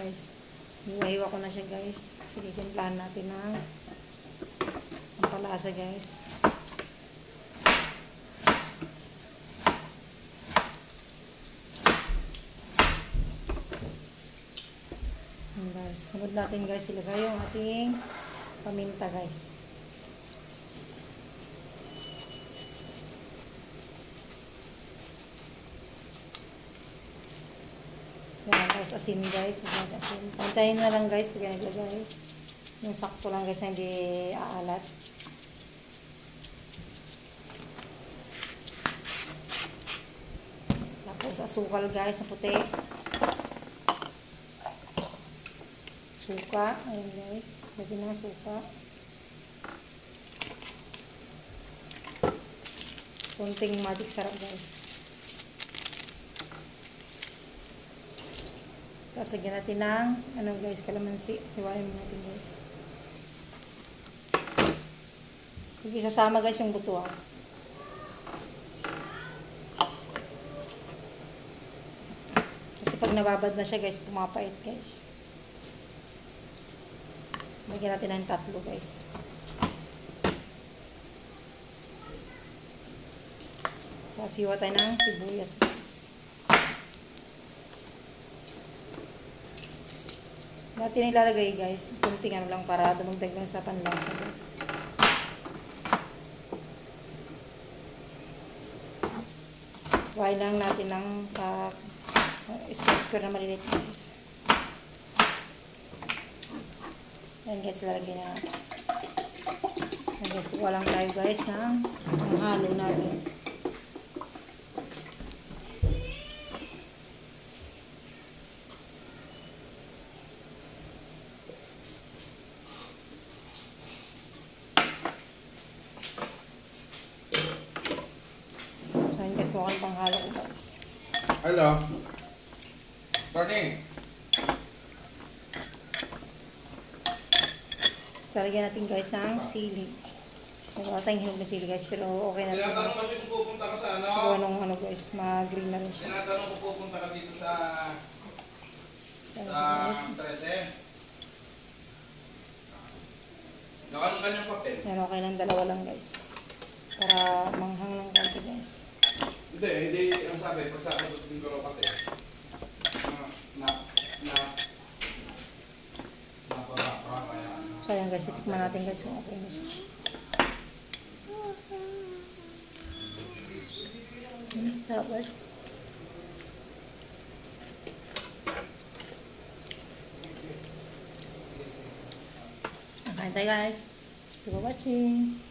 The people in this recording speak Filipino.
guys. Hiwa-hiwa ko na siya guys. Sige, timplahan natin ng pampalasa guys. Guys, sunod natin guys, ilagay yung ating paminta guys. Yan, tapos asin guys, asin. Pantayin na lang guys pag naglagay. Yung sakto lang guys, hindi aalat. Tapos asukal guys, na puti. Suka, ayun guys, lagyan ng suka. Kunting magic sarap guys. Tapos lagyan natin ng ano guys, kalamansi. Hiwain mo natin guys. Hindi sasama guys yung buto. Kasi pag nababad na siya guys, pumapait guys. Lagyan natin ng 3 guys. Tapos hiwa tayo ng sibuyas guys. Natin ilalagay guys. Kunting ano lang para dumagdag lang sa panlasa guys. Huwain lang natin ng square na maliliit guys. Ayan guys, lalagyan na. Ayan guys, kukuha lang tayo guys ng halo natin. Ayan guys, kukuha lang pang halo ko guys. Hello. Morning. So, lagyan natin guys ng sili. Wala tayong hinog na sili guys, pero okay na ito guys. Tinatanong kung pupunta ka sa ano? So, anong ano guys, mag-green na rin siya. Tinatanong kung pupunta ka dito sa... Trete. Nakalang kanyang papel? Yan, okay lang, 2 lang guys. Para manghang ng konti guys. Hindi. Ang sabi, pag sa ako din ko kasi. So, ayan guys, itikman natin guys kung okay na siya. Sarap guys. Okay tayo guys. Thank you for watching.